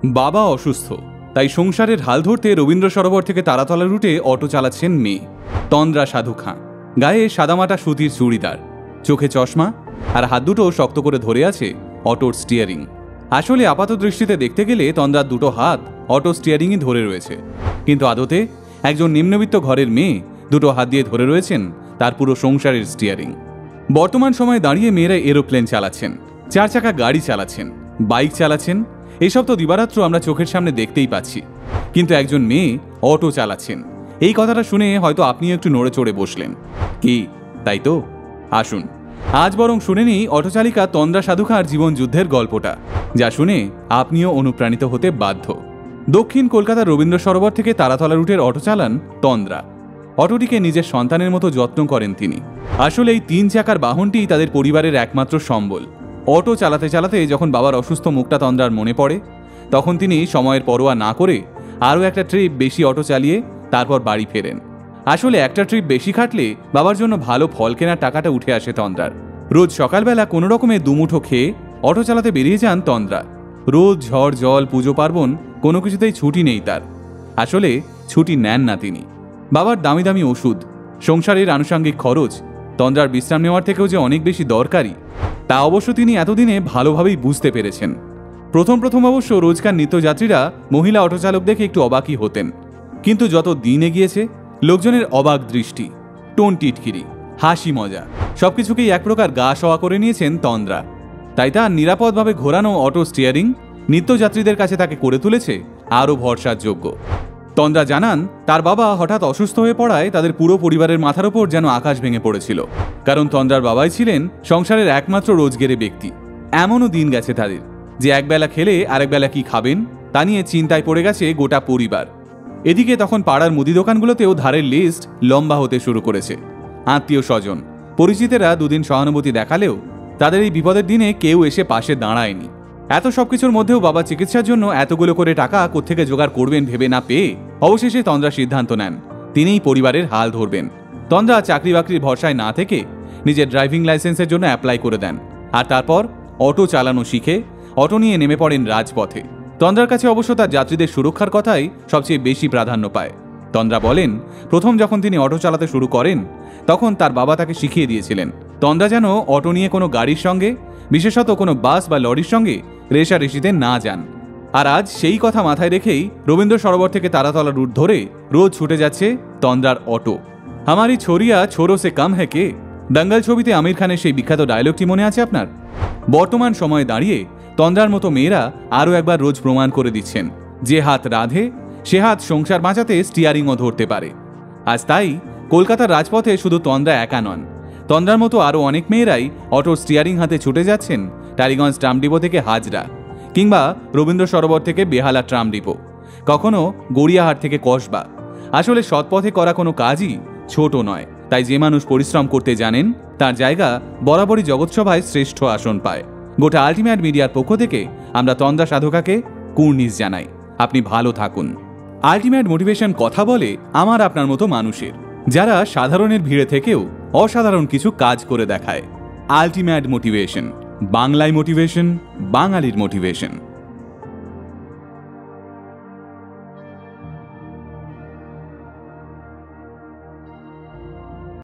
বাবা অসুস্থ, তাই সংসারের হাল ধরতে রবীন্দ্র সরোবর থেকে তারাতলা রুটে অটো চালাচ্ছেন মেয়ে তন্দ্রা সাধু খাঁ। গায়ে সাদামাটা সুতির চুড়িদার, চোখে চশমা, আর হাত দুটো শক্ত করে ধরে আছে অটোর স্টিয়ারিং। আসলে আপাত দৃষ্টিতে দেখতে গেলে তন্দ্রার দুটো হাত অটো স্টিয়ারিংই ধরে রয়েছে, কিন্তু আদতে একজন নিম্নবিত্ত ঘরের মেয়ে দুটো হাত দিয়ে ধরে রয়েছেন তার পুরো সংসারের স্টিয়ারিং। বর্তমান সময়ে দাঁড়িয়ে মেয়েরা এরোপ্লেন চালাচ্ছেন, 4 চাকা গাড়ি চালাচ্ছেন, বাইক চালাচ্ছেন, এইসব তো দিবারাত্র আমরা চোখের সামনে দেখতেই পাচ্ছি। কিন্তু একজন মেয়ে অটো চালাচ্ছেন, এই কথাটা শুনে হয়তো আপনিও একটু নড়ে চড়ে বসলেন। কি তাই তো? আসুন আজ বরং শুনে নিই অটো চালিকা তন্দ্রা সাধু খাঁর জীবন যুদ্ধের গল্পটা, যা শুনে আপনিও অনুপ্রাণিত হতে বাধ্য। দক্ষিণ কলকাতার রবীন্দ্র সরোবর থেকে তারাতলা রুটের অটো চালান তন্দ্রা। অটোটিকে নিজের সন্তানের মতো যত্ন করেন তিনি। আসলে এই 3 চাকার বাহনটি তাদের পরিবারের একমাত্র সম্বল। অটো চালাতে চালাতে যখন বাবার অসুস্থ মুখটা তন্দ্রার মনে পড়ে, তখন তিনি সময়ের পরোয়া না করে আরও একটা ট্রিপ বেশি অটো চালিয়ে তারপর বাড়ি ফেরেন। আসলে একটা ট্রিপ বেশি খাটলে বাবার জন্য ভালো ফল কেনার টাকাটা উঠে আসে তন্দ্রার। রোজ সকালবেলা কোনো রকমে দুমুঠো খেয়ে অটো চালাতে বেরিয়ে যান তন্দ্রা। রোজ ঝড় জল পুজো পার্বণ কোনো কিছুতেই ছুটি নেই তার। আসলে ছুটি নেন না তিনি। বাবার দামি দামি ওষুধ, সংসারের আনুষঙ্গিক খরচ তন্দ্রার বিশ্রাম নেওয়ার থেকেও যে অনেক বেশি দরকারি, তা অবশ্য তিনি এতদিনে ভালোভাবেই বুঝতে পেরেছেন। প্রথম অবশ্য রোজকার নিত্যযাত্রীরা মহিলা অটোচালক দেখে একটু অবাকই হতেন, কিন্তু যত দিন এগিয়েছে লোকজনের অবাক দৃষ্টি, টোন টিটকিরি, হাসি মজা সবকিছুকেই এক প্রকার গা সওয়া করে নিয়েছেন তন্দ্রা। তাই তার নিরাপদভাবে ঘোরানো অটো স্টিয়ারিং নিত্যযাত্রীদের কাছে তাকে করে তুলেছে আরও ভরসার যোগ্য। তন্দ্রা জানান, তার বাবা হঠাৎ অসুস্থ হয়ে পড়ায় তাদের পুরো পরিবারের মাথার ওপর যেন আকাশ ভেঙে পড়েছিল। কারণ তন্দ্রার বাবাই ছিলেন সংসারের একমাত্র রোজগেরে ব্যক্তি। এমনও দিন গেছে তাদের যে একবেলা খেলে আরেকবেলা কি খাবেন তা নিয়ে চিন্তায় পড়ে গেছে গোটা পরিবার। এদিকে তখন পাড়ার মুদি দোকানগুলোতেও ধারের লিস্ট লম্বা হতে শুরু করেছে। আত্মীয় স্বজন পরিচিতেরা দুদিন সহানুভূতি দেখালেও তাদের এই বিপদের দিনে কেউ এসে পাশে দাঁড়ায়নি। এত সবকিছুর মধ্যেও বাবা চিকিৎসার জন্য এতগুলো করে টাকা কোত্থেকে জোগাড় করবেন ভেবে না পেয়ে অবশেষে তন্দ্রা সিদ্ধান্ত নেন তিনিই পরিবারের হাল ধরবেন। তন্দ্রা চাকরি বাকরির ভরসায় না থেকে নিজের ড্রাইভিং লাইসেন্সের জন্য অ্যাপ্লাই করে দেন, আর তারপর অটো চালানো শিখে অটো নিয়ে নেমে পড়েন রাজপথে। তন্দ্রার কাছে অবশ্য তার যাত্রীদের সুরক্ষার কথাই সবচেয়ে বেশি প্রাধান্য পায়। তন্দ্রা বলেন, প্রথম যখন তিনি অটো চালাতে শুরু করেন তখন তার বাবা তাকে শিখিয়ে দিয়েছিলেন তন্দ্রা যেন অটো নিয়ে কোনো গাড়ির সঙ্গে, বিশেষত কোনো বাস বা লরির সঙ্গে রেষারেষিতে না যান। আর আজ সেই কথা মাথায় রেখেই রবীন্দ্র সরোবর থেকে তারাতলা রুট ধরে রোজ ছুটে যাচ্ছে তন্দ্রার অটো। হামারি ছোরিয়া ছোরো সে কাম হ্যাঁ কে, দাঙ্গাল ছবিতে আমির খানের সেই বিখ্যাত ডায়লগটি মনে আছে আপনার? বর্তমান সময়ে দাঁড়িয়ে তন্দ্রার মতো মেয়েরা আরও একবার রোজ প্রমাণ করে দিচ্ছেন যে হাত রাধে সে হাত সংসার বাঁচাতে স্টিয়ারিংও ধরতে পারে। আজ তাই কলকাতার রাজপথে শুধু তন্দ্রা একা নন, তন্দ্রার মতো আরও অনেক মেয়েরাই অটোর স্টিয়ারিং হাতে ছুটে যাচ্ছেন টালিগঞ্জ ট্রাম ডিপো থেকে হাজরা, কিংবা রবীন্দ্র সরোবর থেকে বেহালা ট্রাম ডিপো, কখনো গড়িয়াহাট থেকে কসবা। আসলে সৎপথে করা কোনো কাজই ছোট নয়, তাই যে মানুষ পরিশ্রম করতে জানেন তার জায়গা বরাবরই জগৎসভায় শ্রেষ্ঠ আসন পায়। গোটা আল্টিমেট মিডিয়ার পক্ষ থেকে আমরা তন্দ্রা সাধকাকে কুর্নিশ জানাই। আপনি ভালো থাকুন। আল্টিমেট মোটিভেশন কথা বলে আমার আপনার মতো মানুষের, যারা সাধারণের ভিড়ে থেকেও অসাধারণ কিছু কাজ করে দেখায়। আল্টিমেট মোটিভেশন, বাংলায় মোটিভেশন, বাঙালির মোটিভেশন।